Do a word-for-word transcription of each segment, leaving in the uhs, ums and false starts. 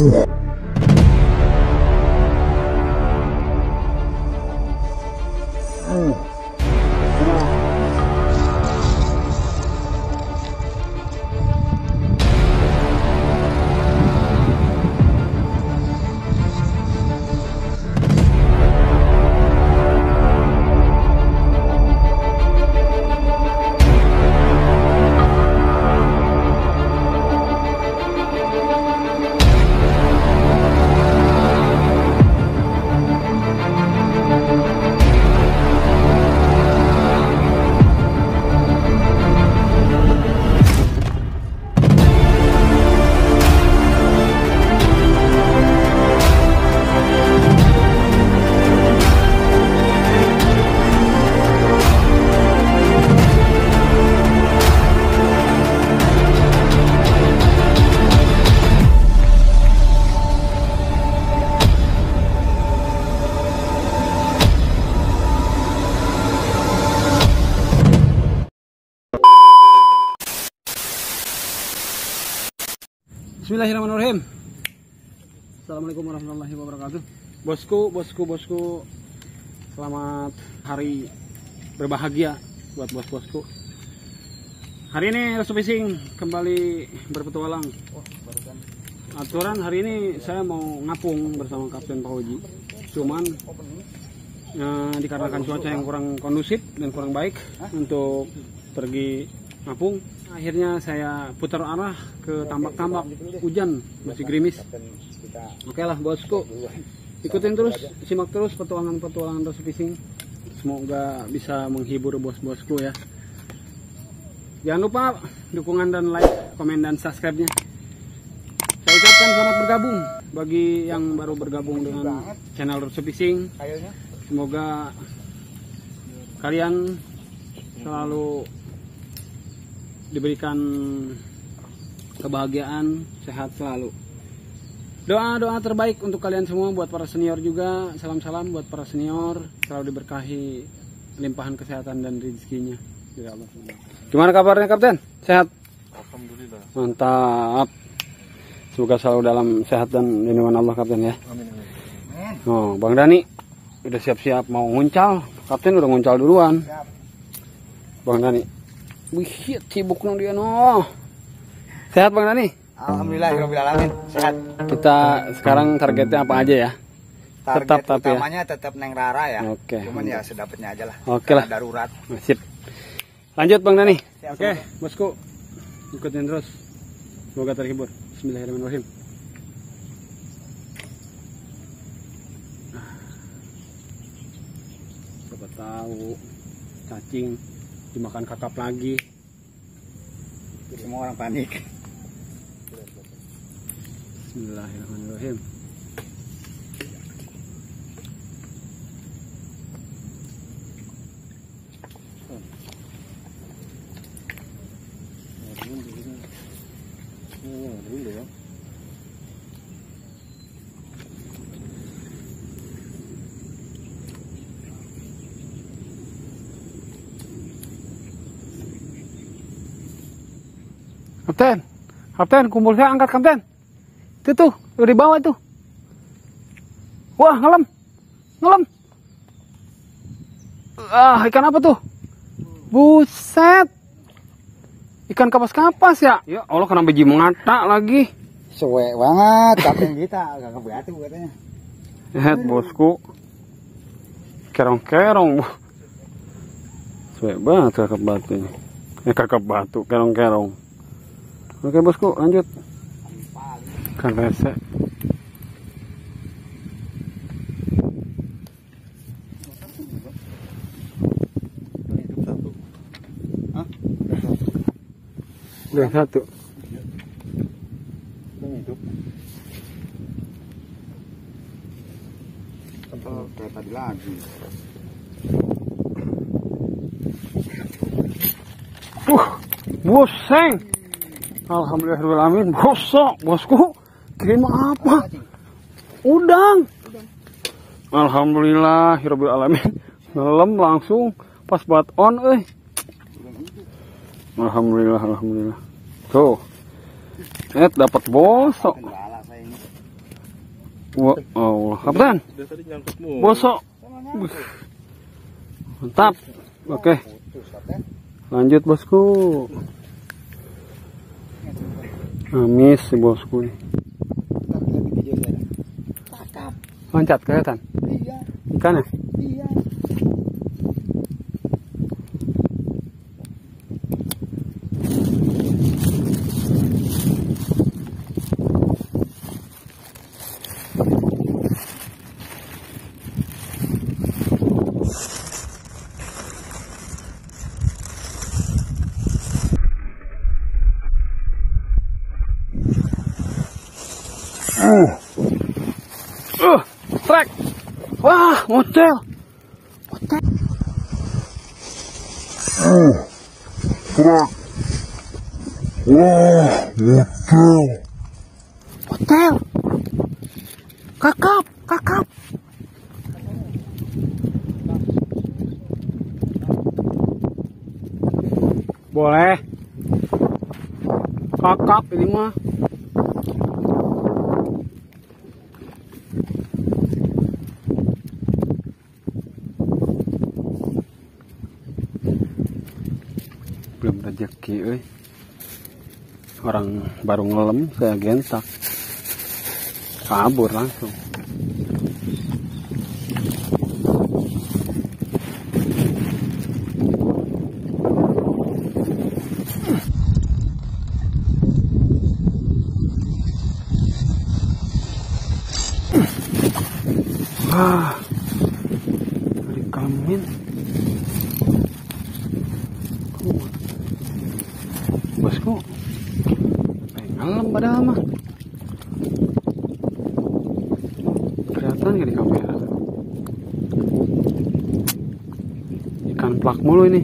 Bismillahirrahmanirrahim. Assalamualaikum warahmatullahi wabarakatuh. Bosku, bosku, bosku, selamat hari berbahagia buat bos-bosku. Hari ini Restu Fishing kembali berpetualang. Aturan hari ini saya mau ngapung bersama Kapten Fauji. Cuman eh, dikarenakan cuaca yang kurang kondusif dan kurang baik untuk pergi ngapung, akhirnya saya putar arah ke tambak-tambak, hujan masih gerimis. Oke lah bosku, ikutin terus, simak terus petualangan-petualangan Restu Fishing. Semoga bisa menghibur bos-bosku ya. Jangan lupa dukungan dan like, komen dan subscribe-nya. Saya ucapkan selamat bergabung bagi yang baru bergabung dengan channel Restu Fishing. Semoga kalian selalu diberikan kebahagiaan, sehat selalu. Doa-doa terbaik untuk kalian semua, buat para senior juga. Salam-salam buat para senior, selalu diberkahi limpahan kesehatan dan rezekinya. Gimana kabarnya Kapten? Sehat? Alhamdulillah. Mantap. Semoga selalu dalam sehat dan lindungan Allah Kapten ya. Amin, amin. Oh, Bang Dani udah siap-siap mau nguncal. Kapten udah nguncal duluan. Siap. Bang Dani. Wih, sibuk nong dia no. Sehat Bang Dani? Alhamdulillahirobbilalamin, sehat. Kita sekarang targetnya apa aja ya? Target tetap tapi utamanya ya. Tetap Neng Rara ya. Oke. Cuman ya sedapatnya aja lah. Oke lah. Darurat. Sip. Lanjut Bang Dani. Siap, Oke, siap. bosku. Ikutin terus. Semoga terhibur. Bismillahirrahmanirrahim. Siapa tahu cacing dimakan kakap lagi. Semua orang panik. Bismillahirrahmanirrahim. Kapten, Kapten, kumpul saya angkat Kapten. Itu tuh, di bawah itu. Wah, ngelam, ngelam. Ah, ikan apa tuh? Buset, ikan kapas-kapas ya. Ya Allah, kena biji mengata lagi. Suwe banget, Kapten kita agak ngebatu katanya. Lihat bosku, kerong-kerong. Suwe banget kakak batu ini. Eh kakak batu, kerong-kerong. Oke bosku, lanjut. Ikan rese. Udah satu. Oh, kayak tadi lagi. Uh, buseng. Alhamdulillahirrahmanirrahim. Bosok, bosku. Kirim apa? Udang. Alhamdulillahirrahmanirrahim. Ngelem langsung pas buat on, eh. Alhamdulillah, alhamdulillah. Tuh. Eh, dapat bosok. Wah, oh, kapten. Bosok. Mantap. Oke. Lanjut bosku. Amis si bosku nih. Loncat kelihatan. Iya. Ikan ya? Iya. Uh, strike. Wah, model. Model. Uh, strike. Wah, model. Model. Kakap, kakap. Boleh. Kakap ini mah. Belum rezeki euy. Orang baru ngelem saya gentak. Kabur langsung. Wah. Dari kelamin. Bosku, pengen padahal mah. Kelihatan gak di kamera? Ikan plak mulu ini.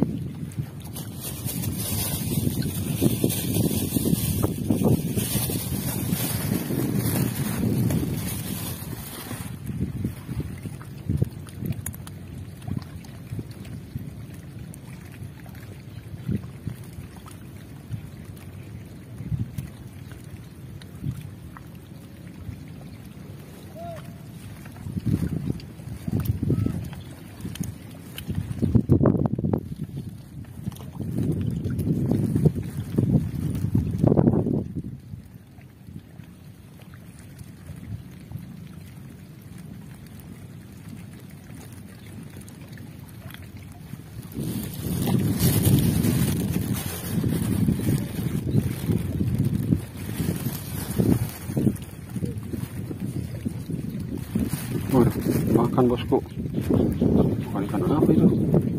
Waduh, makan bosku. Bukan ikan apa itu?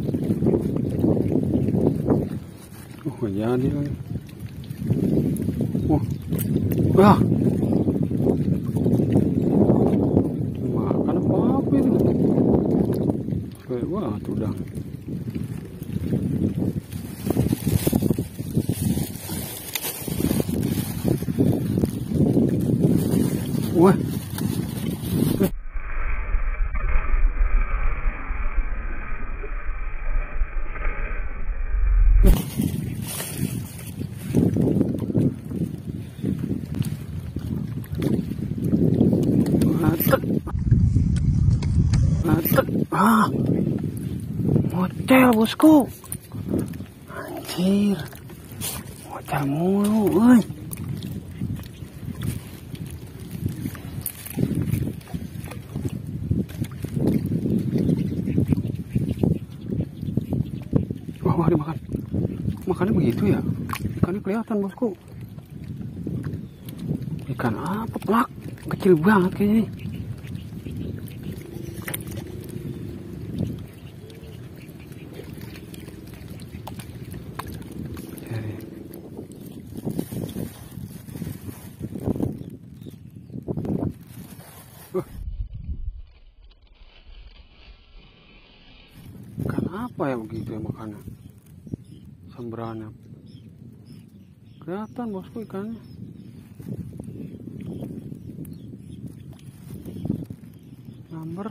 Oh, jadi lagi. Wah, wah. Makan apa apa itu? Wah, tuh udah. Wah. Mantap. Mantap. Ah. Model bosku. Anjir. Model mulu, euy. Wah, wah, dimakan. Makannya begitu ya? Ikannya kelihatan bosku. Ikan apa plak? Kecil banget kayaknya. Uh. Ikan apa ya begitu ya makannya? Samberannya. Kelihatan bosku ikannya. Number.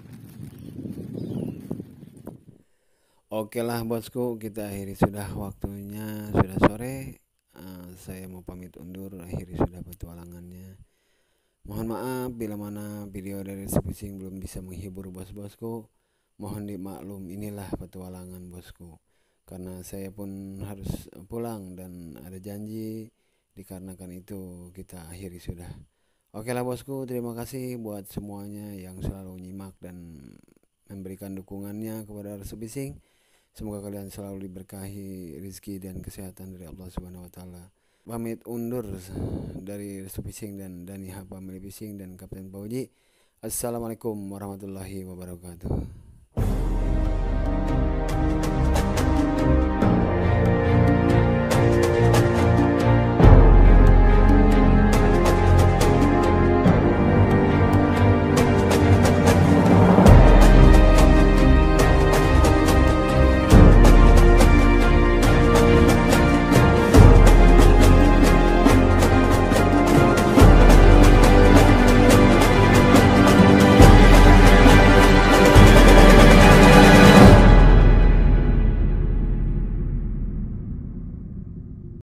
Oke lah bosku, kita akhiri sudah, waktunya sudah sore. Uh, saya mau pamit undur, akhiri sudah petualangannya. Mohon maaf bila mana video dari Restu Fishing belum bisa menghibur bos-bosku. Mohon dimaklum, inilah petualangan bosku. Karena saya pun harus pulang dan ada janji, dikarenakan itu kita akhiri sudah. Oke lah bosku, terima kasih buat semuanya yang selalu nyimak dan memberikan dukungannya kepada Restu Fishing. Semoga kalian selalu diberkahi rezeki dan kesehatan dari Allah Subhanahu wa taala. Pamit undur dari Restu Fishing dan Dani H Family Fishing dan Kapten Pauji. Assalamualaikum warahmatullahi wabarakatuh.